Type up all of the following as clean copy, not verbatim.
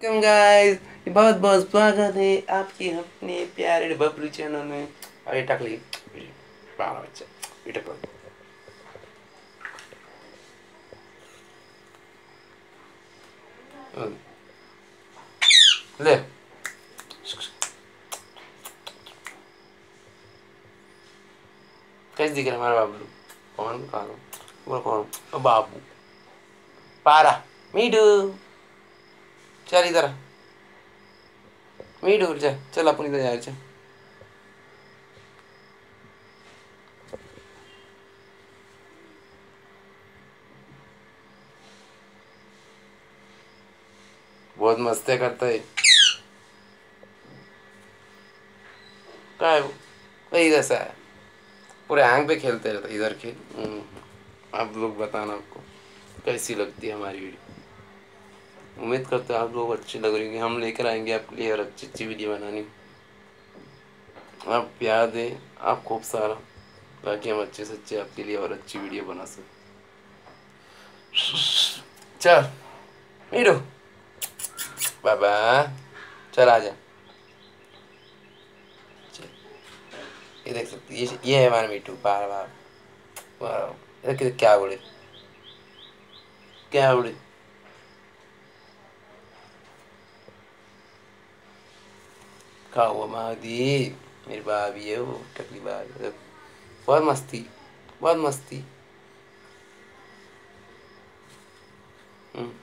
Welcome guys, बहुत बहुत स्वागत है आपके अपने प्यारे बबलू चैनल में। अरे टकली बारह बच्चा बेटा कर ले कैसे दिख रहा है हमारा बबलू? कौन कहा बोल कौन? ओ बाबू पारा मीडू चल इधर आ। मीडू चल चल अपन इधर जा चल। बहुत मस्ती करता है। क्या है वो? वही जैसा है, पूरे हैंग पे खेलते रहता इधर खेल। आप लोग बताना आपको कैसी लगती है हमारी वीडियो। उम्मीद करते हैं आप लोग अच्छी लग रही होगी। हम लेकर आएंगे आपके लिए और अच्छी अच्छी वीडियो बनानी। आप प्यार दें आप खूब सारा, ताकि हम अच्छे से अच्छे आपके लिए और अच्छी वीडियो बना सकें। चल मीडू बाबा चल आ जा। चल, ये देख सकते ये है हमारा मीठू बार बार बार क्या बोले क्या बोले। कहा हुआ महादी मेरी भाभी है वो टकली भाभी। बहुत मस्ती बहुत मस्ती। हम्म,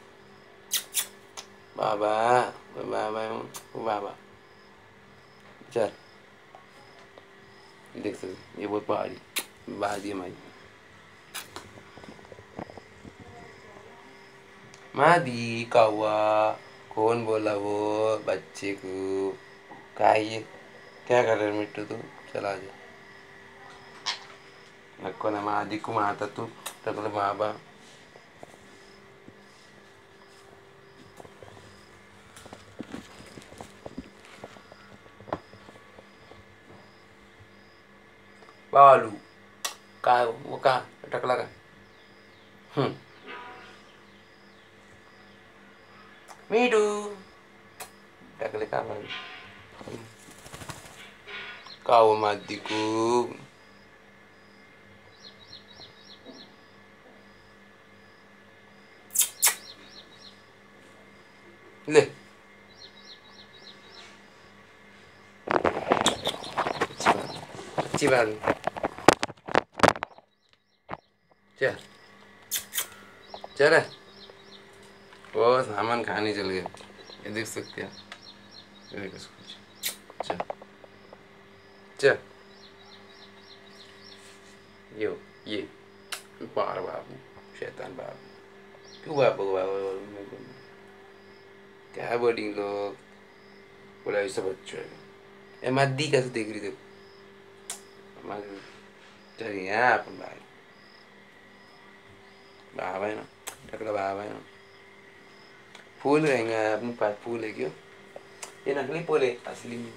बाबा बाबा बाबा चल देख सकते ये बहुत पहाड़ी बाजी हमारी मादी का हुआ। कौन बोला वो बच्चे को? क्या है ये? क्या कर रहे मिट्टू तू? चला जा नक्को ना मादी को माता तू टकले बाबा। बालू का वो का टकला का मीडू टकले का बालू का वो मादी को। ले अच्छी बात चल चल वो सामान खाने चल गया। ये देख सकते हैं, ये देख कुछ चल चल यो ये बार बाबू शैतान बाबू क्यों बाबू बाबू क्या बोली लोग बोला ऐसा बच्चों है। ए मद्दी कैसे देख रही थी चलिए यहाँ अपन भाई बाबा है ना टकला बाबा है ना। फूल रहेंगे अपने पास फूल है क्यों? ये नकली फूल है असली में।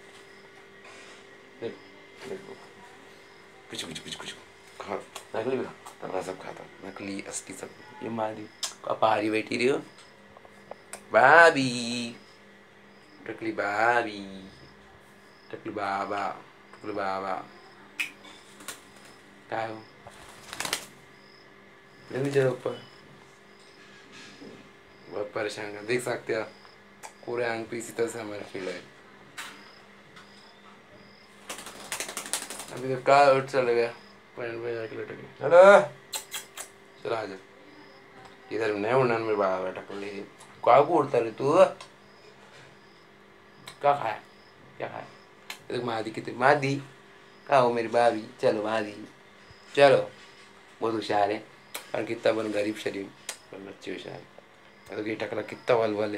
कुछ कुछ कुछ कुछ खा नकली भी टकला सब खाता नकली असली सब। ये मारी पहाड़ी बैठी रही हो भाभी टकली भाभी टकली बाबा टकली बाबा क्या हो नहीं चलो ऊपर बहुत परेशान कर देख सकते हैं पूरे आंग पे इसी तरह से हमारा फील है। अभी तो कार उठ चल गया पॉइंट पे जाके लटक गया। चलो चलो आ जा इधर नहीं उड़ना मेरे बाबा टकल ले क्या को उड़ता रे तू? क्या खाया क्या खाया? देख मादी कितनी मादी कहा हो मेरी भाभी। चलो मादी चलो बहुत होशियार है और कितना बन गरीब शरीफ पर बच्चे होशियार है। तो ये टकला कितना वल वल है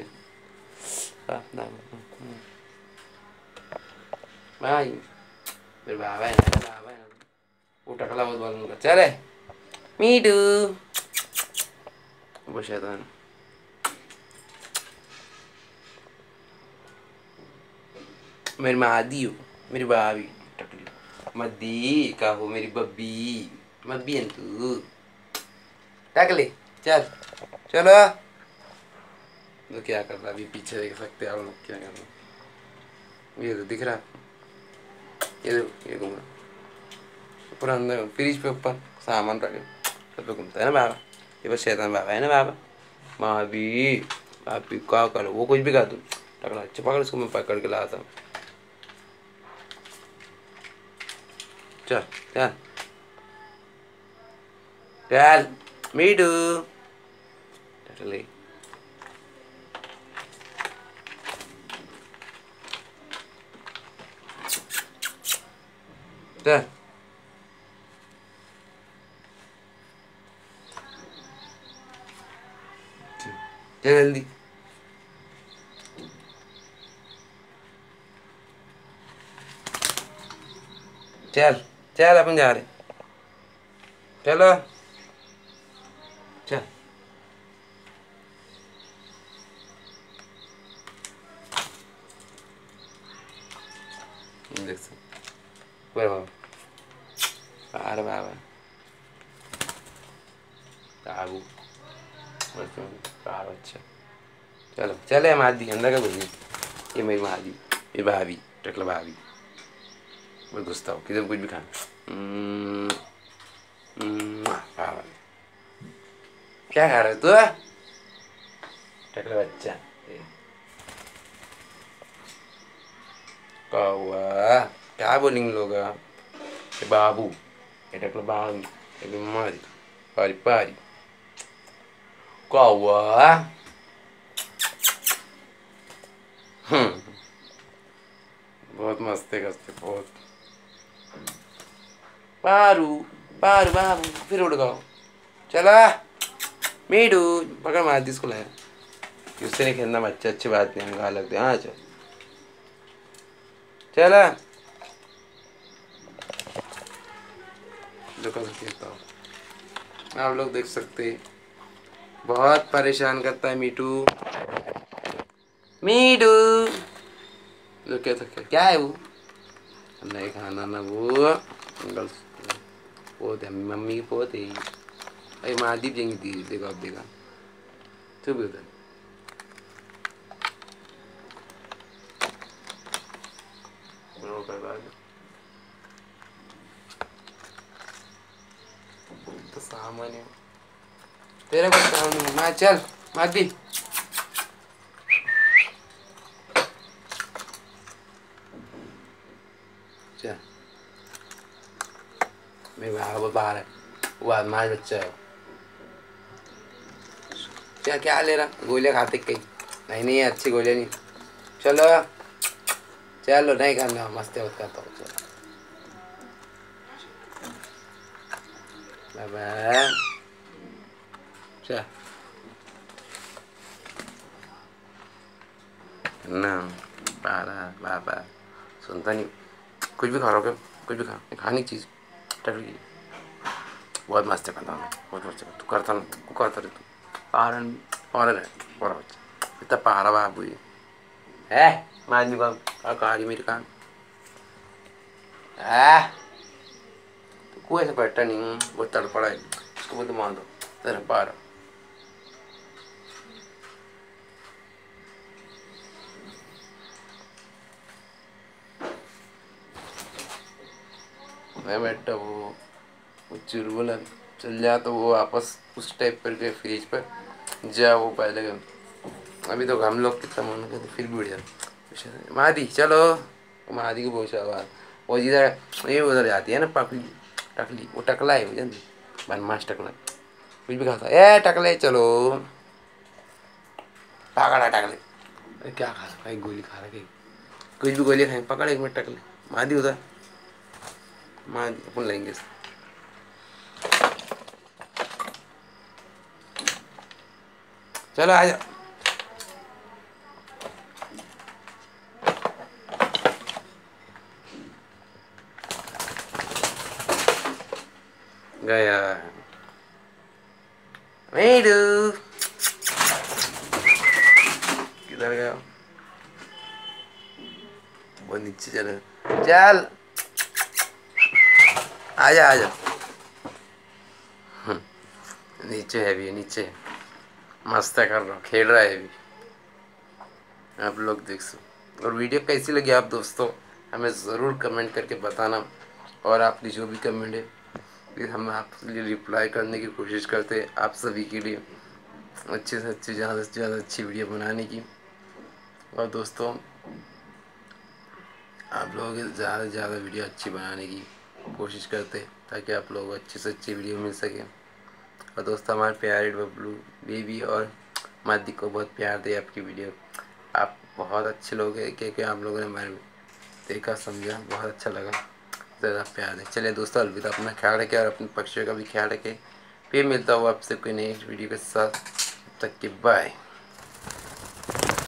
भाई मेरे बाबा है ना बाबा है ना वो टकला बहुत वल उनका चले मीडू वो शैतान मेरी मादी हो मेरी भाभी टकली मद्दी का हो मेरी बब्बी मब्बी है तू टकले चल चलो तो क्या कर रहा है अभी पीछे देख सकते हैं आप लोग क्या कर रहा है। ये तो दिख रहा है, ये घूम रहा पूरा अंदर फ्रिज पे ऊपर सामान रखे सब पे घूमता है ना बाबा। ये बस शैतान बाबा है ना बाबा। माँ भी आप भी क्या करो, वो कुछ भी खा तुम टकला अच्छा पकड़ उसको, मैं पकड़ के लाता हूँ। चल चल चल मीडू टकले चल चल जल्दी। चल चल अपन जा रहे चलो चल। देख सकते बाबा पार बाबा काबू पार अच्छा। चलो चले हम आदि अंदर का कुछ नहीं। ये मेरी महादी ये भाभी टकला भाभी मैं घुसता हूँ किधर कुछ भी खाना। क्या खा रहे तू टकला बच्चा कौआ क्या बोलेंगे लोग ये बाबू ये टकला बाबू ये बीमारी पारी पारी कौआ बहुत मस्ती करते बहुत। पारू पारू बाबू फिर उड़ गओ चला मीडू पकड़ मार दी इसको लाया उससे नहीं खेलना बच्चा अच्छी बात नहीं गा लगते। हाँ चल चला देखो खेलता हूँ आप लोग देख सकते बहुत परेशान करता है मीटू मीडू लोग क्या सकते क्या है वो नहीं खाना ना वो गर्ल्स पोत है मम्मी की पोत है। अरे महादीप जाएंगी दीदी देखो आप देखा चुप उधर तो सामान्य तेरे को सामने मैं चल महादीप चल मेरे बाहर है वो आदमाश बच्चा है। क्या क्या ले रहा गोलियाँ खाते कहीं नहीं नहीं अच्छी गोलियाँ नहीं। चलो चलो नहीं करना मस्ती मत करता हूँ चलो बाबा चल ना बाबा बाबा सुनता नहीं कुछ भी खा रहा हो क्या कुछ भी खा खाने की चीज़ टकली बहुत मस्त करता हूँ बहुत मस्त तू करता ना तू करता रहे तू पारन पारन है पारा बच्चा इतना पारा बाबू ये है मारनी बाबू कहा मेरे कान है तो कोई ऐसा बैठा नहीं बहुत तड़पड़ा है उसको बोलते मान दो तेरा पारा मैं बैठा वो चुलबुला चल जा तो वो वापस उस टाइप पर गए फ्रिज पर जा वो पहले अभी तो हम लोग कितना मन करते तो फिर भी उड़ जाते मादी चलो मादी की बहुत आवाज़ वो जिधर ये उधर जाती है ना पकड़ी टकली वो टकला है वो जानती बनमाश टकला कुछ भी खाता ए टकले चलो पकड़ा टकले अरे क्या खा रहा भाई गोली खा रहा कहीं कुछ भी गोली खाएंगे पकड़ एक मिनट टकले मादी उधर मादी अपन लेंगे चलो आ जा गया मीडू किधर गया वो नीचे चल चल आजा आजा नीचे है भी नीचे मस्त कर रहा खेल रहा है भी आप लोग देख सकते। और वीडियो कैसी लगी आप दोस्तों हमें ज़रूर कमेंट करके बताना। और आपकी जो भी कमेंट है फिर हम आपके लिए रिप्लाई करने की कोशिश करते हैं, आप सभी के लिए अच्छे से अच्छी, ज़्यादा से ज़्यादा अच्छी वीडियो बनाने की। और दोस्तों आप लोगों की ज़्यादा से ज़्यादा वीडियो अच्छी बनाने की कोशिश करते हैं ताकि आप लोगों को अच्छी से अच्छी वीडियो मिल सके। और दोस्तों हमारे प्यारे बबलू बेबी और मादी को बहुत प्यार दे आपकी वीडियो। आप बहुत अच्छे लोग हैं क्योंकि आप लोगों ने हमारे देखा समझा, बहुत अच्छा लगा। ज़्यादा प्यार दें। चलिए दोस्तों अलविदा, अपना ख्याल रखें और अपने पक्षियों का भी ख्याल रखें। फिर मिलता हूँ आपसे कोई नई वीडियो के साथ, तब तक के बाय।